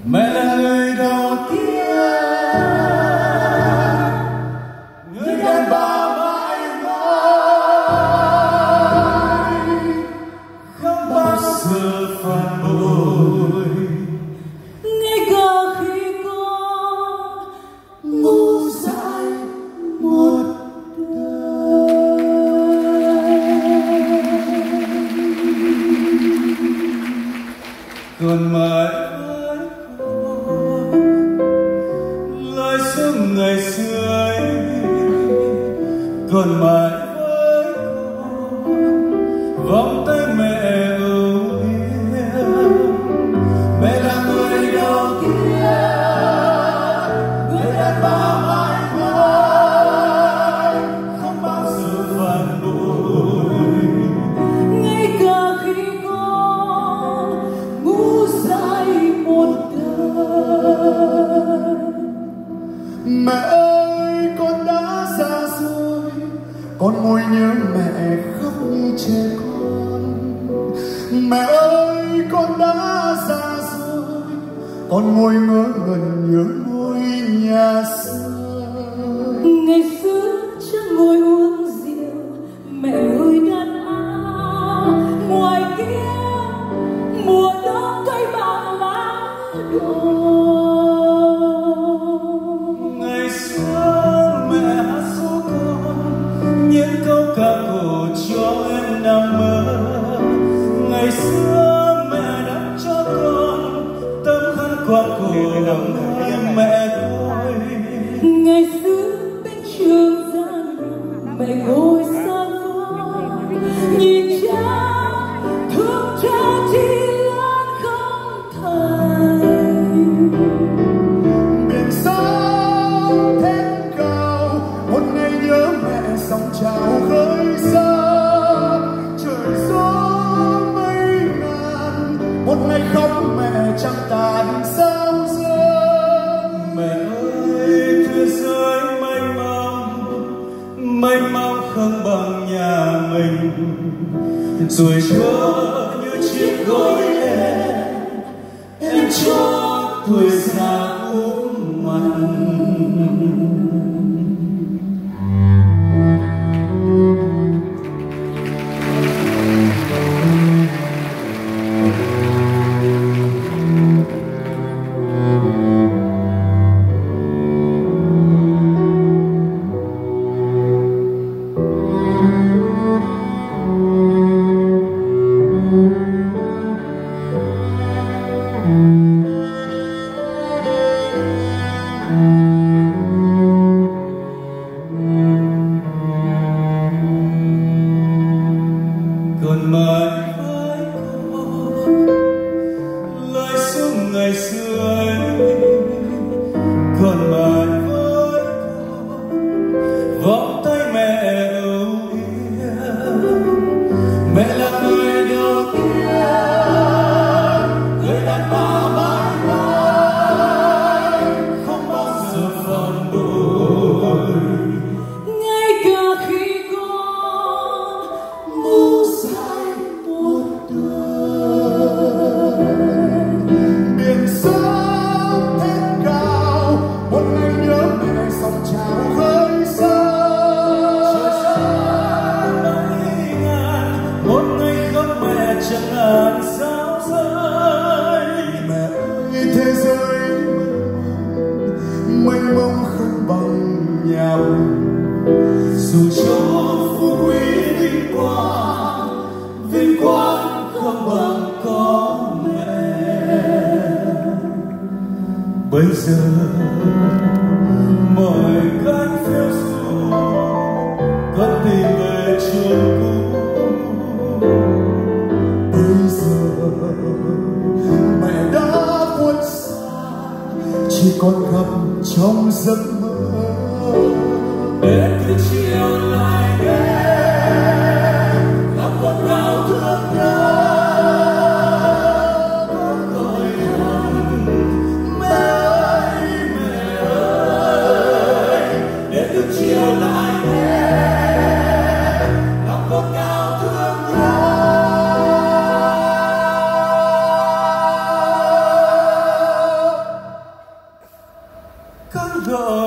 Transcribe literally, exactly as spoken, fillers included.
Mẹ là người đầu tiên, người đàn bà mãi mãi không bao giờ phản bội, ngay cả khi con ngu dại một đời. Còn mãi lời sớm ngày xưa ấy, còn mãi với con vòng tay mẹ âu yếm. Mẹ là người đầu tiên, người đàn bà mãi mãi không bao giờ phản bội, Ngay cả khi con ngu dại một đời. Mẹ ơi, con đã xa xôi, con ngồi nhớ mẹ khóc như trẻ con. Mẹ ơi, con đã xa xôi, con ngồi ngỡ ngẩn nhớ ngôi nhà xưa. Ngày xưa cha ngồi uống rượu, mẹ ngồi đan áo. Ngoài kia mùa đông cây bàng lá đổ. ngày xưa mẹ hát số con những câu ca cổ cho em nằm mơ. Ngày xưa mẹ đã cho con tấm khăn quàng cổ lòng mẹ tôi. Ngày xưa bên trường giang mẹ ngồi xa vời, nhìn cha thương cha chỉ lớn không thành. Biển sóng thét cao, một ngày nhớ mẹ sóng trào khơi xa. Trời gió mây ngàn, một ngày khóc mẹ chẳng tàn sao dâng. Mẹ ơi, thế giới mênh mông mênh mông không bằng nhà mình, rồi cho như chiếc gối em em cho tuổi già úp mặt. Còn mãi với con lời sớm ngày xưa ấy, còn mãi với con vòng tay mẹ âu yếm. Mẹ là người đầu tiên, người đàn bà mãi mãi không bao giờ phản bội, Ngay cả khi con ngu dại một đời. Biển sóng thét cao, một ngày nhớ mẹ sóng trào khơi xa. trời xa mấy ngàn một ngày khóc mẹ chẳng ngàn sao rơi. Mẹ ơi, thế giới mênh mông không bằng nhà mình. Dù cho phú quý vinh quang vinh quang không bằng có mẹ. Bây giờ mọi cánh phiêu du con tìm về trường cũ. Bây giờ mẹ đã khuất xa, chỉ còn gặp trong giấc mơ. Để cứ chiều lại đến gặp con nào thương nhớ con gọi thầm. Mẹ ơi, mẹ ơi, để cứ chiều lại đến gặp con nào thương nhớ. gọi